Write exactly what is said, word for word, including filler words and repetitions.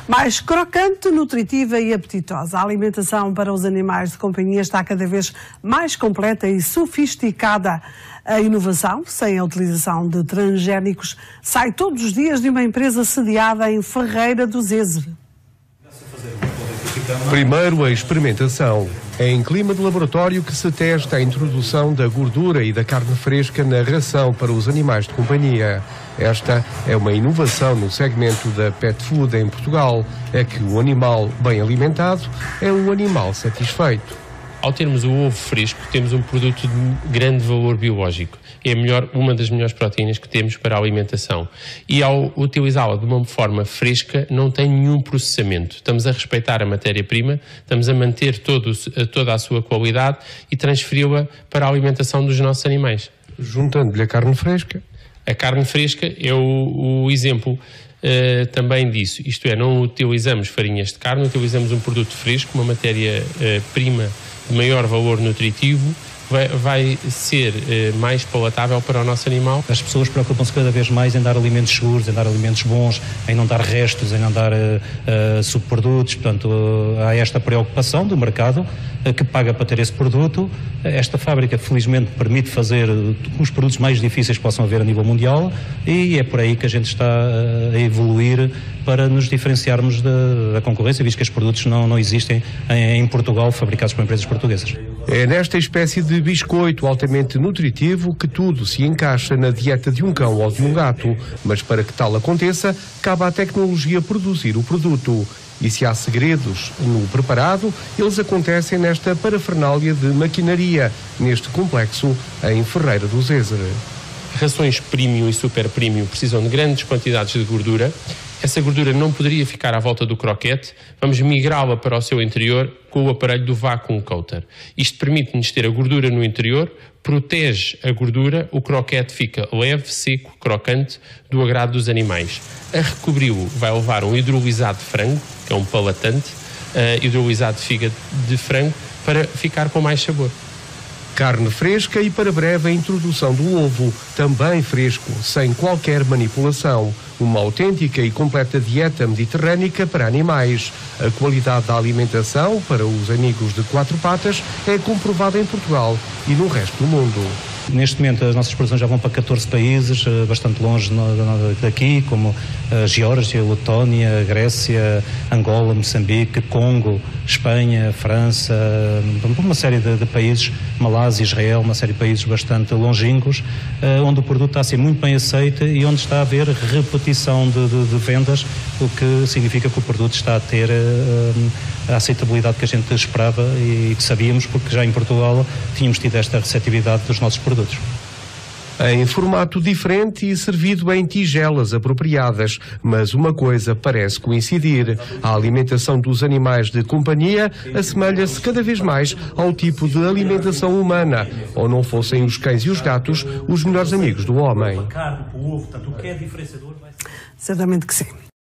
Mais crocante, nutritiva e apetitosa. A alimentação para os animais de companhia está cada vez mais completa e sofisticada. A inovação, sem a utilização de transgénicos, sai todos os dias de uma empresa sediada em Ferreira do Zezer. Primeiro a experimentação. É em clima de laboratório que se testa a introdução da gordura e da carne fresca na ração para os animais de companhia. Esta é uma inovação no segmento da pet food em Portugal. É que o animal bem alimentado é um animal satisfeito. Ao termos o ovo fresco, temos um produto de grande valor biológico. É a melhor, uma das melhores proteínas que temos para a alimentação. E ao utilizá-la de uma forma fresca, não tem nenhum processamento. Estamos a respeitar a matéria-prima, estamos a manter todo, toda a sua qualidade e transferi-la para a alimentação dos nossos animais. Juntando-lhe a carne fresca? A carne fresca é o, o exemplo uh, também disso. Isto é, não utilizamos farinhas de carne, utilizamos um produto fresco, uma matéria-prima uh, de maior valor nutritivo, vai, vai ser eh, mais palatável para o nosso animal. As pessoas preocupam-se cada vez mais em dar alimentos seguros, em dar alimentos bons, em não dar restos, em não dar uh, uh, subprodutos. Portanto, uh, há esta preocupação do mercado uh, que paga para ter esse produto. Esta fábrica, felizmente, permite fazer uh, que os produtos mais difíceis possam haver a nível mundial e é por aí que a gente está uh, a evoluir para nos diferenciarmos da, da concorrência, visto que os produtos não, não existem em, em Portugal, fabricados por empresas portuguesas. É nesta espécie de biscoito altamente nutritivo que tudo se encaixa na dieta de um cão ou de um gato, mas para que tal aconteça, cabe à tecnologia produzir o produto. E se há segredos no preparado, eles acontecem nesta parafernália de maquinaria, neste complexo em Ferreira do Zezer. Rações premium e super premium precisam de grandes quantidades de gordura. Essa gordura não poderia ficar à volta do croquete, vamos migrá-la para o seu interior com o aparelho do Vacuum Coater. Isto permite-nos ter a gordura no interior, protege a gordura, o croquete fica leve, seco, crocante, do agrado dos animais. A recobri-lo vai levar um hidrolisado de frango, que é um palatante, uh, hidrolisado de fígado de frango, para ficar com mais sabor. Carne fresca e para breve a introdução do ovo, também fresco, sem qualquer manipulação. Uma autêntica e completa dieta mediterrânica para animais. A qualidade da alimentação para os amigos de quatro patas é comprovada em Portugal e no resto do mundo. Neste momento as nossas produções já vão para catorze países, bastante longe daqui, como a Geórgia, Letónia, Grécia, Angola, Moçambique, Congo, Espanha, França, uma série de, de países, Malásia, Israel, uma série de países bastante longínquos, onde o produto está a ser muito bem aceito e onde está a haver repetição de, de, de vendas, o que significa que o produto está a ter a aceitabilidade que a gente esperava e que sabíamos, porque já em Portugal tínhamos tido esta receptividade dos nossos produtos. Em formato diferente e servido em tigelas apropriadas, mas uma coisa parece coincidir. A alimentação dos animais de companhia assemelha-se cada vez mais ao tipo de alimentação humana, ou não fossem os cães e os gatos os melhores amigos do homem. Certamente que sim.